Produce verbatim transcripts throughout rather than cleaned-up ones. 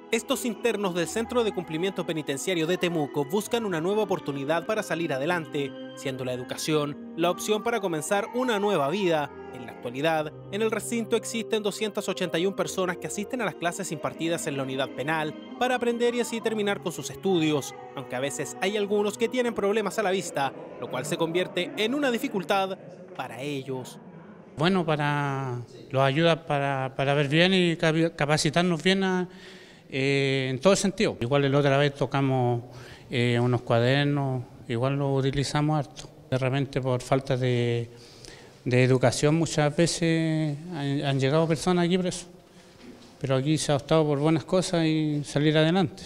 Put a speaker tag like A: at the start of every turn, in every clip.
A: Estos internos del Centro de Cumplimiento Penitenciario de Temuco buscan una nueva oportunidad para salir adelante, siendo la educación la opción para comenzar una nueva vida. En la actualidad, en el recinto existen doscientas ochenta y una personas que asisten a las clases impartidas en la unidad penal para aprender y así terminar con sus estudios, aunque a veces hay algunos que tienen problemas a la vista, lo cual se convierte en una dificultad para ellos.
B: Bueno, para los ayuda para, para ver bien y capacitarnos bien a, eh, en todo sentido. Igual la otra vez tocamos eh, unos cuadernos, igual los utilizamos harto. De repente por falta de, de educación muchas veces han, han llegado personas aquí presos, pero aquí se ha optado por buenas cosas y salir adelante.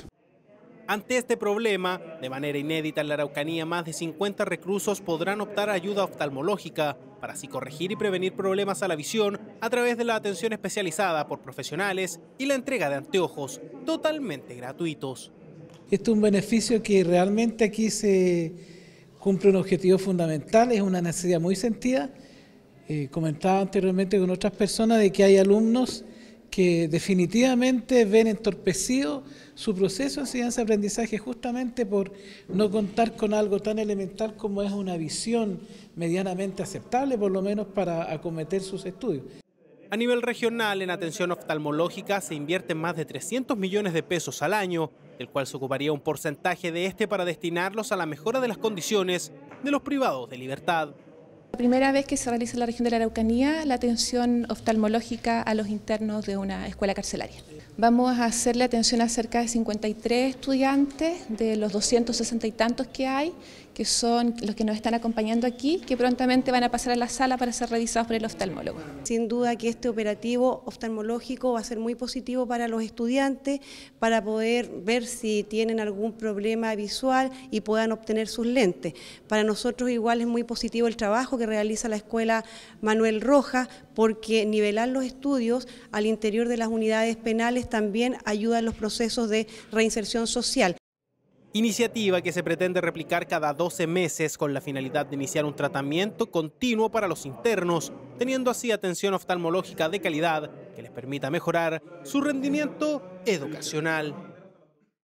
A: Ante este problema, de manera inédita en la Araucanía, más de cincuenta reclusos podrán optar a ayuda oftalmológica para así corregir y prevenir problemas a la visión a través de la atención especializada por profesionales y la entrega de anteojos totalmente gratuitos.
C: Esto es un beneficio que realmente aquí se cumple un objetivo fundamental, es una necesidad muy sentida. Eh, comentaba anteriormente con otras personas de que hay alumnos que definitivamente ven entorpecido su proceso de enseñanza-aprendizaje justamente por no contar con algo tan elemental como es una visión medianamente aceptable, por lo menos para acometer sus estudios.
A: A nivel regional, en atención oftalmológica se invierten más de trescientos millones de pesos al año, del cual se ocuparía un porcentaje de este para destinarlos a la mejora de las condiciones de los privados de libertad.
D: La primera vez que se realiza en la región de la Araucanía la atención oftalmológica a los internos de una escuela carcelaria. Vamos a hacerle atención a cerca de cincuenta y tres estudiantes de los doscientos sesenta y tantos que hay, que son los que nos están acompañando aquí, que prontamente van a pasar a la sala para ser revisados por el oftalmólogo.
E: Sin duda que este operativo oftalmológico va a ser muy positivo para los estudiantes, para poder ver si tienen algún problema visual y puedan obtener sus lentes. Para nosotros igual es muy positivo el trabajo que realiza la Escuela Manuel Rojas, porque nivelar los estudios al interior de las unidades penales también ayuda en los procesos de reinserción social.
A: Iniciativa que se pretende replicar cada doce meses con la finalidad de iniciar un tratamiento continuo para los internos, teniendo así atención oftalmológica de calidad que les permita mejorar su rendimiento educacional.